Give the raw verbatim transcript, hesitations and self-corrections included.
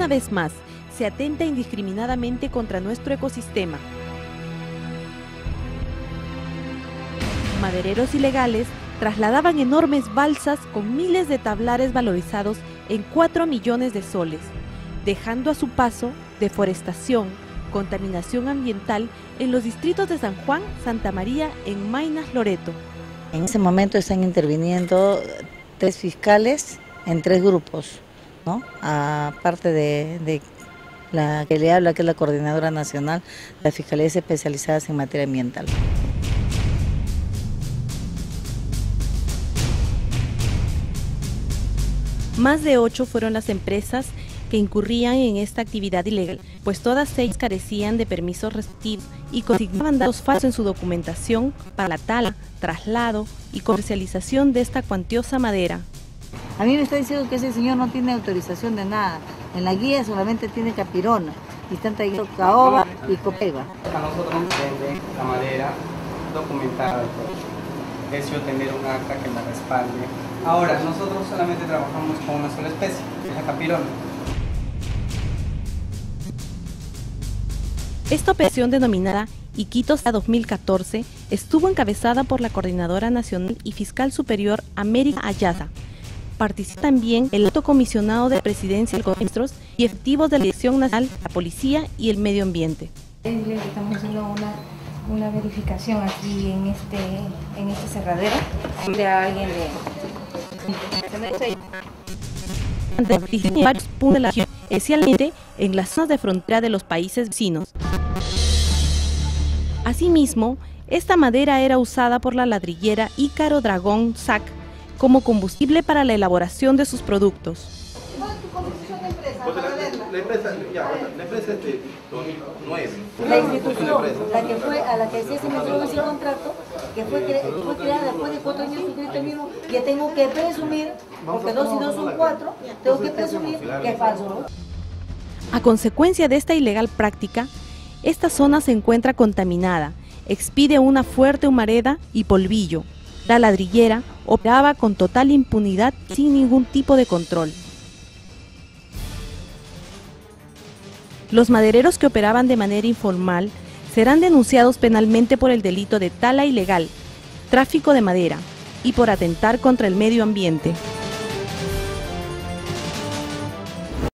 Una vez más, se atenta indiscriminadamente contra nuestro ecosistema. Madereros ilegales trasladaban enormes balsas con miles de tablares valorizados en cuatro millones de soles, dejando a su paso deforestación, contaminación ambiental en los distritos de San Juan, Santa María, en Maynas, Loreto. En ese momento están interviniendo tres fiscales en tres grupos, ¿no? Aparte de, de la que le habla, que es la Coordinadora Nacional de las Fiscalías Especializadas en Materia Ambiental. Más de ocho fueron las empresas que incurrían en esta actividad ilegal, pues todas ellas carecían de permisos respectivos y consignaban datos falsos en su documentación para la tala, traslado y comercialización de esta cuantiosa madera. A mí me está diciendo que ese señor no tiene autorización de nada, en la guía solamente tiene capirona, y están trayendo caoba y copeva. A nosotros nos venden la madera documentada, es yo tener un acta que me respalde. Ahora, nosotros solamente trabajamos con una sola especie, la capirona. Esta operación denominada Iquitos dos mil catorce estuvo encabezada por la Coordinadora Nacional y Fiscal Superior América Ayaza. Participa también el alto comisionado de Presidencia de los Ministros y efectivos de la Dirección Nacional, la Policía y el Medio Ambiente. Estamos haciendo una, una verificación aquí en este, en este cerradero de alguien de... en varios puntos de la región, especialmente en las zonas de frontera de los países vecinos. Asimismo, esta madera era usada por la ladrillera Ícaro Dragón S A C como combustible para la elaboración de sus productos. ¿Cuál es tu composición de empresa? Pues la, la, empresa, ya, la empresa es de nueve. La institución, la que fue, a la que se me dio ese contrato, que fue, cre fue creada después de cuatro años suscrito el mismo, que tengo que presumir, porque dos y dos son cuatro, tengo que presumir que es falso, ¿no? A consecuencia de esta ilegal práctica, esta zona se encuentra contaminada, expide una fuerte humareda y polvillo. La ladrillera operaba con total impunidad sin ningún tipo de control. Los madereros que operaban de manera informal serán denunciados penalmente por el delito de tala ilegal, tráfico de madera y por atentar contra el medio ambiente.